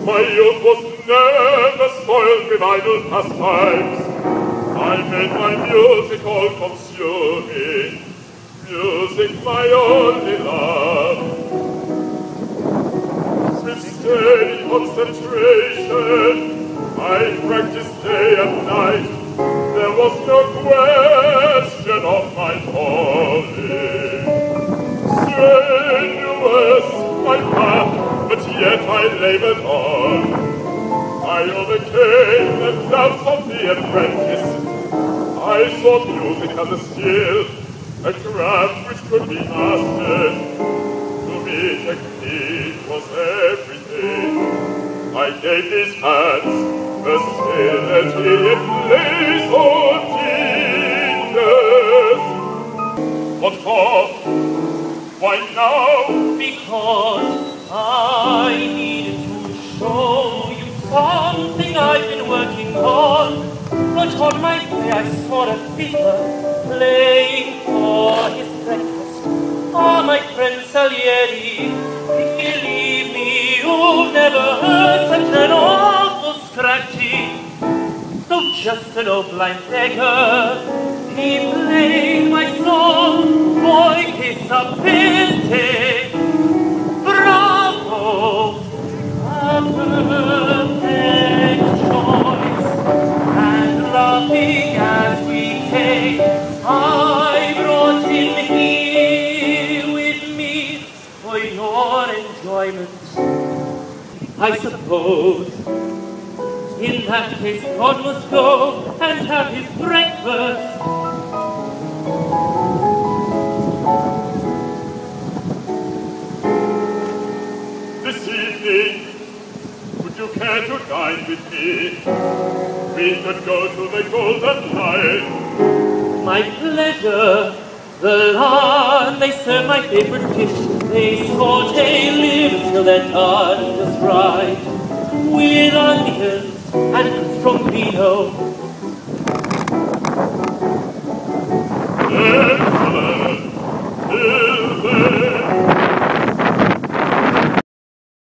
My youth was never spoiled with idle pastimes. I made my music all consuming, music my only love. With steady concentration, I practiced day and night. There was no question of my falling. Strenuous my path, but yet I labored on. I overcame the doubts of the apprentice. I saw music as a skill, a craft which could be mastered. To me, technique was everything. I gave these hands facility in place of genius. What for? Why now? Because I needed to show you something I've been working on. But on my way I saw a fiddler playing for his breakfast. Ah, my friend Salieri, believe me, you've never heard such an awful scratching. Though just an old blind beggar, he played my song, Voi che sapete. Bravo, a perfect choice. And laughing as we came, I brought him here with me for your enjoyment. I suppose in that case God must go and have his breakfast. This evening, would you care to dine with me? We could go to the Golden Lion. My pleasure. The Lion, they serve my favorite dish. They saute live till they're done just right. With onions and strong vino,